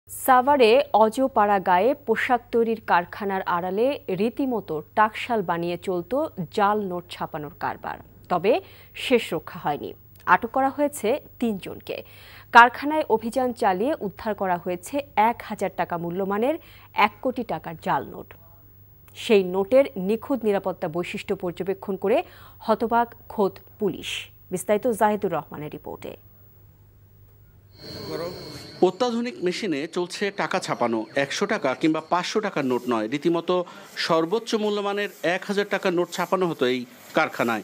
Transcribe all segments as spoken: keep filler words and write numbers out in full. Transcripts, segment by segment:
সাভারে অজপাড়া গায়ে পোশাক তৈরির কারখানার আড়ালে রীতিমতো টাকশাল বানিয়ে চলত জাল নোট ছাপানোর কারবার। তবে শেষ রক্ষা হয়নি, আটক করা হয়েছে তিনজনকে। কারখানায় অভিযান চালিয়ে উদ্ধার করা হয়েছে এক হাজার টাকা মূল্যমানের এক কোটি টাকার জাল নোট। সেই নোটের নিখুঁত নিরাপত্তা বৈশিষ্ট্য পর্যবেক্ষণ করে হতবাক খোদ পুলিশ। বিস্তারিত জাহিদুর রহমানের রিপোর্টে। অত্যাধুনিক মেশিনে চলছে টাকা ছাপানো। একশো টাকা কিংবা পাঁচশো টাকার নোট নয়, রীতিমতো সর্বোচ্চ মূল্যমানের এক হাজার টাকার নোট ছাপানো হতো এই কারখানায়।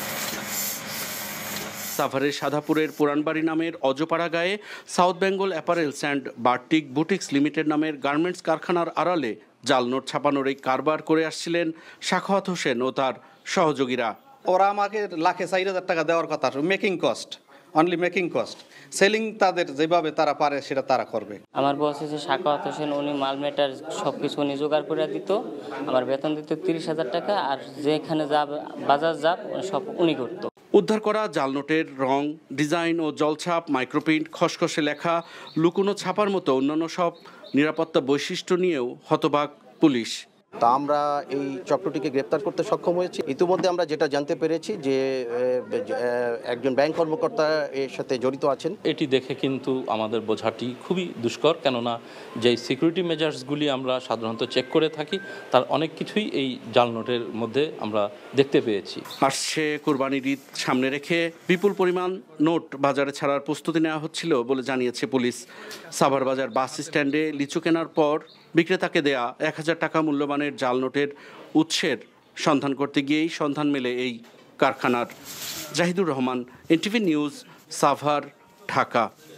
সাভারের সাধাপুরের পুরানবাড়ি নামের অজপাড়া গায়ে South Bengal apparels and batik boutiques limited নামের গার্মেন্টস কারখানার আড়ালে জাল নোট ছাপানোর এই কারবার করে আসছিলেন সাখাওয়াত হোসেন ও তার সহযোগীরা। ওরা আমাকে লাখে চার হাজার টাকা দেওয়ার কথা, making cost, only making cost. Selling তাদের যেভাবে তারা পারে সেটা তারা করবে। আমার বস হচ্ছে সাখাওয়াত হোসেন, উনি মাল মেটার সব কিছু উনি জোগাড় করে দিত। আমার বেতন দিত তিরিশ হাজার টাকা, আর যেখানে যাব বাজার যাব সব উনি করতো। উদ্ধার করা জাল নোটের রং, ডিজাইন ও জলছাপ, মাইক্রোপ্রিন্ট, খসখসে লেখা, লুকোনো ছাপার মতো অন্যান্য সব নিরাপত্তা বৈশিষ্ট্য নিয়েও হতবাক পুলিশ। তা আমরা এই চক্রটিকে গ্রেপ্তার করতে সক্ষম হয়েছি। ইতিমধ্যে আমরা যেটা জানতে পেরেছি যে একজন ব্যাংক কর্মকর্তা এর সাথে জড়িত আছেন। এটি দেখে কিন্তু আমাদের বোঝাটি খুবই দুষ্কর, কেননা যে সিকিউরিটি মেজার্সগুলি আমরা সাধারণত চেক করে থাকি তার অনেক কিছুই এই জাল নোটের মধ্যে আমরা দেখতে পেয়েছি। আসছে কোরবানির ঈদ সামনে রেখে বিপুল পরিমাণ নোট বাজারে ছাড়ার প্রস্তুতি নেওয়া হচ্ছিল বলে জানিয়েছে পুলিশ। সাভার বাজার বাস স্ট্যান্ডে লিচু কেনার পর বিক্রেতাকে দেয়া এক হাজার টাকা মূল্যমানের জাল নোটের উৎসের সন্ধান করতে গিয়েই সন্ধান মেলে এই কারখানার। Zahidur Rahman, NTV news, Savar, Dhaka.